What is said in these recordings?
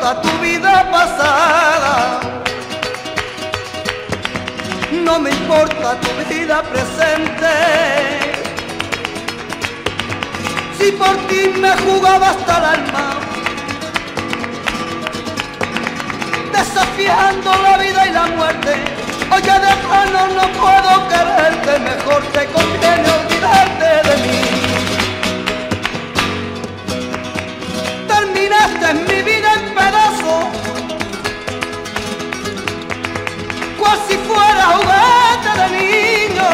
importa tu vida pasada, no me importa tu vida presente. Si por ti me jugaba hasta el alma, desafiando la vida y la muerte, hoy ya de plano no puedo quererte, mejor te conviene olvidarte de mí. Terminaste mi vida en pedazos, cual si fuera juguete de niño.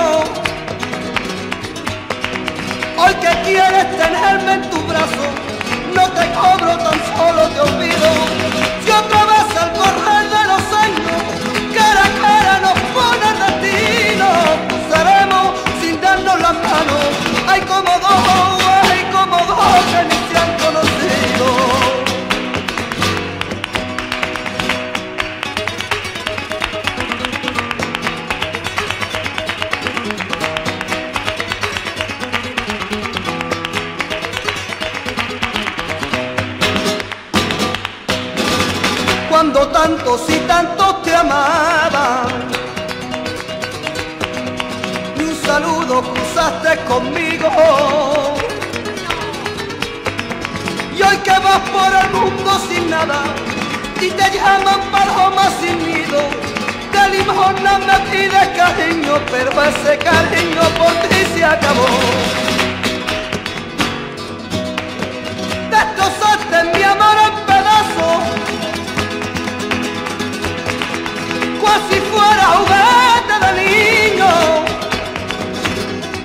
Hoy que quieres tenerme en tu brazo, no te cobro, tan solo te olvido. Si otra vez al correr de los años, cara a cara nos pone el destino, cruzaremos sin darnos las manos. Hay como dos que ni se han conocido. Cuando tantos y tantos te amaban, ni un saludo cruzaste conmigo. Y hoy que vas por el mundo sin nada y te llaman paloma sin nido, de limosna me pides cariño, pero ese cariño por ti se acabó. Destrozaste mi amor en pedazos, cual si fuera juguete de niño.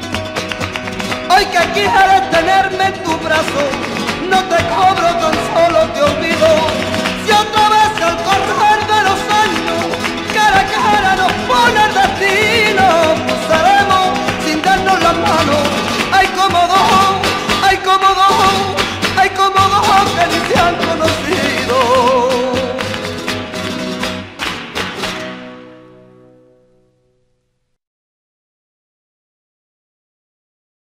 Hoy que quieres tenerme en tu brazo, no te cobro, tan solo